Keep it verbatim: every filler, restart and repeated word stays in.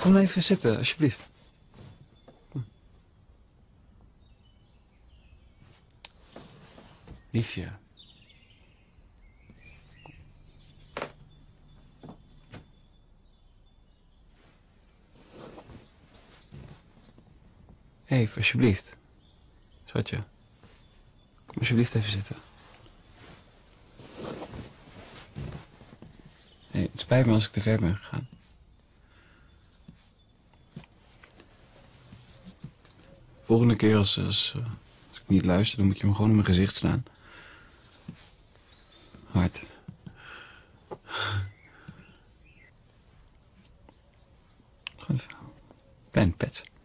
Kom even zitten, alsjeblieft. Kom. Liefje. Even, alsjeblieft. Schatje. Kom alsjeblieft even zitten. Hey, het spijt me als ik te ver ben gegaan. Volgende keer als, als, als ik niet luister, dan moet je me gewoon in mijn gezicht slaan. Hard. Gewoon even. Klein pet.